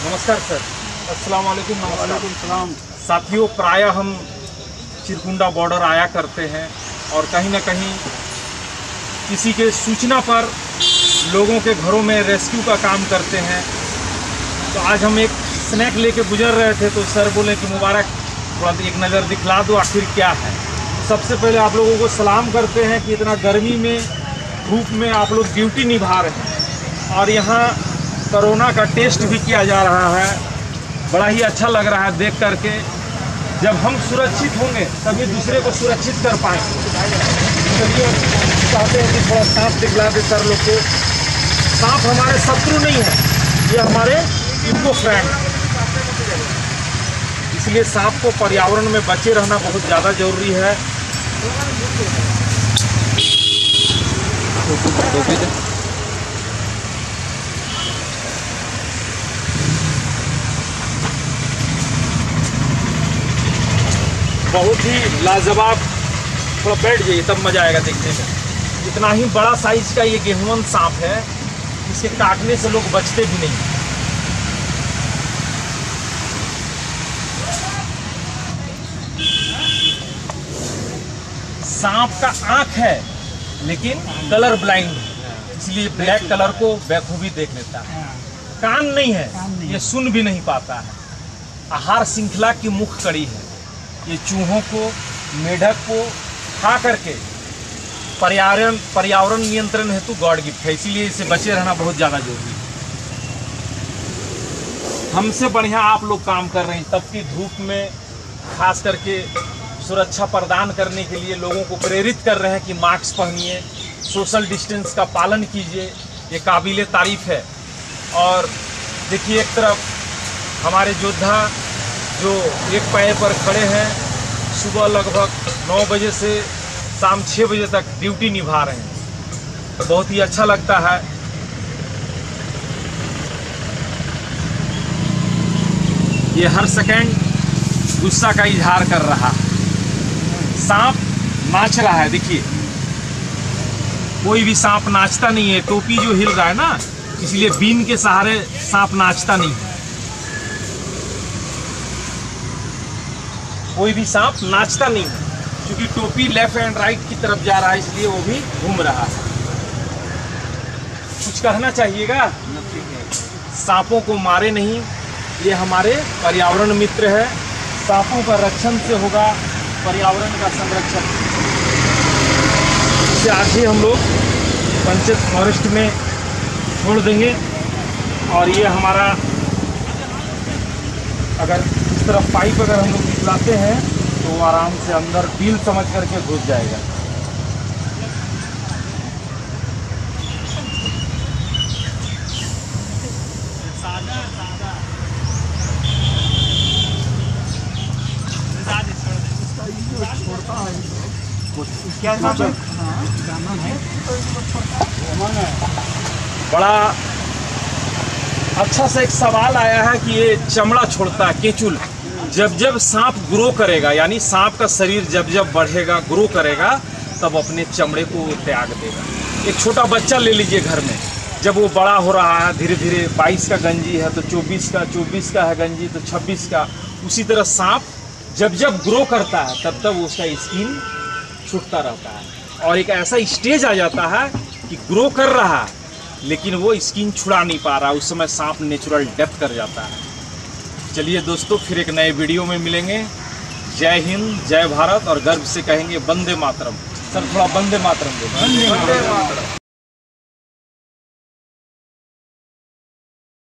नमस्कार सर। अस्सलाम वालेकुम। सलाम। साथियों, प्रायः हम चिरकुंडा बॉर्डर आया करते हैं और कहीं ना कहीं किसी के सूचना पर लोगों के घरों में रेस्क्यू का काम करते हैं। तो आज हम एक स्नैक लेके गुजर रहे थे तो सर बोले कि मुबारक, थोड़ा एक नज़र दिखला दो आखिर क्या है। सबसे पहले आप लोगों को सलाम करते हैं कि इतना गर्मी में धूप में आप लोग ड्यूटी निभा रहे हैं और यहाँ कोरोना का टेस्ट भी किया जा रहा है। बड़ा ही अच्छा लग रहा है देख करके। जब हम सुरक्षित होंगे तभी दूसरे को सुरक्षित कर पाएंगे। चलिए चाहते हैं कि थोड़ा सांप दिखला दे सर लोग को। सांप हमारे शत्रु नहीं है, ये हमारे इको फ्रेंड है। इसलिए सांप को पर्यावरण में बचे रहना बहुत ज़्यादा जरूरी है। बहुत ही लाजवाब। थोड़ा बैठ जाइए तब मजा आएगा देखने में। इतना ही बड़ा साइज का ये गेहुवन सांप है, इसके काटने से लोग बचते भी नहीं। सांप का आंख है लेकिन कलर ब्लाइंड है, इसलिए ब्लैक कलर को बेखूबी देख लेता है। कान नहीं है, ये सुन भी नहीं पाता है। आहार श्रृंखला की मुख्य कड़ी है। ये चूहों को, मेढक को खा करके पर्यावरण नियंत्रण हेतु गॉड गिफ्ट है, इसीलिए इसे बचे रहना बहुत ज़्यादा जरूरी है। हमसे बढ़िया आप लोग काम कर रहे हैं। तब की धूप में खास करके सुरक्षा प्रदान करने के लिए लोगों को प्रेरित कर रहे हैं कि मास्क पहनिए, सोशल डिस्टेंस का पालन कीजिए। ये काबिले तारीफ है। और देखिए, एक तरफ हमारे योद्धा जो एक पैर पर खड़े हैं, सुबह लगभग 9 बजे से शाम 6 बजे तक ड्यूटी निभा रहे हैं। तो बहुत ही अच्छा लगता है। ये हर सेकंड गुस्सा का इजहार कर रहा है। सांप नाच रहा है, देखिए। कोई भी सांप नाचता नहीं है। टोपी जो हिल रहा है ना, इसलिए बीन के सहारे सांप नाचता नहीं है। कोई भी सांप नाचता नहीं है क्योंकि टोपी लेफ्ट एंड राइट की तरफ जा रहा है, इसलिए वो भी घूम रहा है। कुछ कहना चाहिएगा? सांपों को मारे नहीं, ये हमारे पर्यावरण मित्र है। सांपों का रक्षण से होगा पर्यावरण का संरक्षण। इसे आज ही हम लोग पंचायत फॉरेस्ट में छोड़ देंगे और ये हमारा, अगर इस तरफ पाइप अगर हम लोग निकलाते हैं तो वो आराम से अंदर डील समझ करके घुस जाएगा। क्या बड़ा अच्छा सा एक सवाल आया है कि ये चमड़ा छोड़ता है, केचुल। जब जब सांप ग्रो करेगा, यानी सांप का शरीर जब जब बढ़ेगा, ग्रो करेगा, तब अपने चमड़े को त्याग देगा। एक छोटा बच्चा ले लीजिए घर में, जब वो बड़ा हो रहा है धीरे धीरे, 22 का गंजी है तो 24 का है गंजी तो 26 का। उसी तरह सांप जब जब ग्रो करता है तब तब उसका स्किन छूटता रहता है और एक ऐसा स्टेज आ जाता है कि ग्रो कर रहा है लेकिन वो स्किन छुड़ा नहीं पा रहा। उस समय सांप नेचुरल डेथ कर जाता है। चलिए दोस्तों, फिर एक नए वीडियो में मिलेंगे। जय हिंद, जय भारत और गर्व से कहेंगे वंदे मातरम। सर थोड़ा वंदे मातरम बोलो।